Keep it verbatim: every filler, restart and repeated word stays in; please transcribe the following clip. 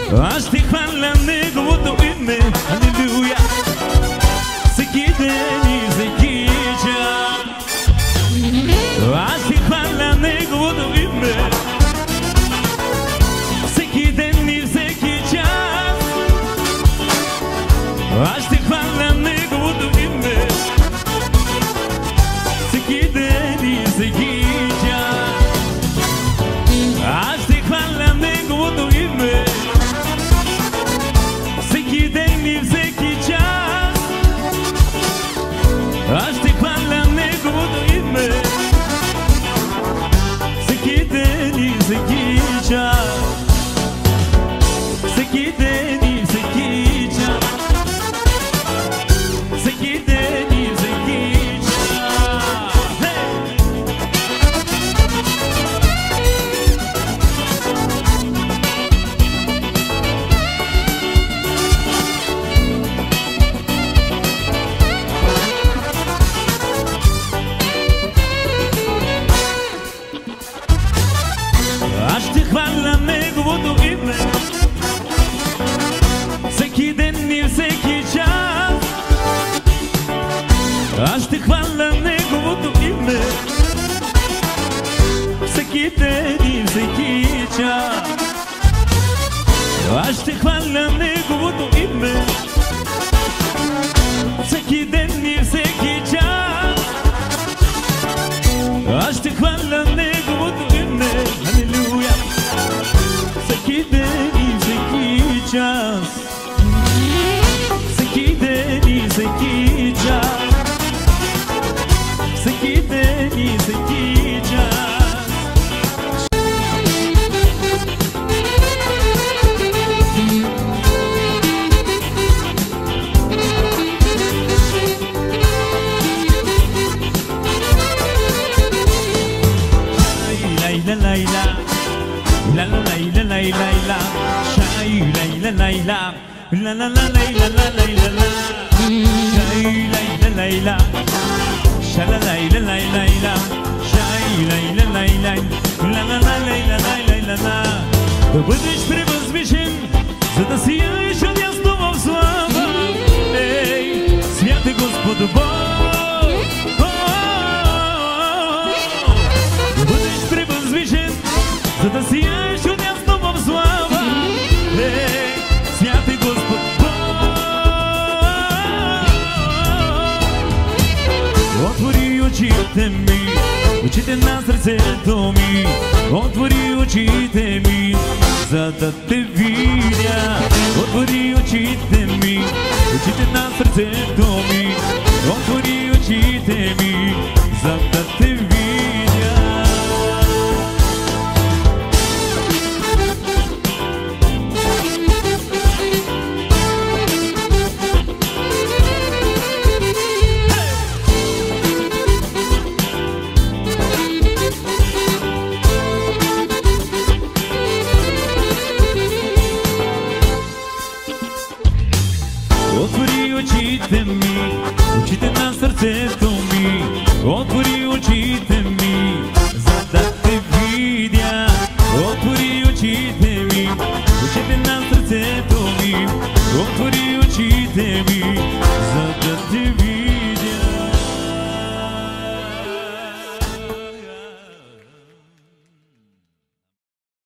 Аз ще хваля неговото име, алелуя. Всеки ден и всеки час. Аз ще хваля неговото име, всеки ден и всеки час. Аз ще хваля неговото име, всеки ден и всеки час. Аз ще хваля неговото име, всеки ден и всеки час. Аз ще хваля неговото име, всеки ден и всеки час. Всеки ден и всеки час. Всеки ден и всеки час. Аз ще хваля неговото име, всеки ден и всеки час. Аз ще хваля неговото име, всеки ден и всеки час. Аз ще хваля неговото име, всеки ден и всеки час. Аз ще хваля неговото име, алелуя. Всеки ден и всеки час. Всеки ден и всеки час. Всеки ден и всеки час. Layla layla, la la layla layla layla, shay layla layla, la la la layla la layla la, shay layla layla, shala layla layla layla, shay layla layla, la la la layla layla la. Да бъдеш превъзвишен, за да сияеш от ясно в слава. Ей, святе Господ Бог. Да бъдеш превъзвишен, за да сияеш от ясно в слава. Ей, святе Господ Бог. Отвори очите ми, очите на сърцето ми. Отвори очите ми, за да те видя. Отвори очите ми, очите на сърцето ми. Отвори очите ми, за да те видя. Отвори очите ми, очите на сърцето ми. Отвори очите ми, за да те видя. Отвори очите ми, очите на сърцето ми. Отвори очите ми, за да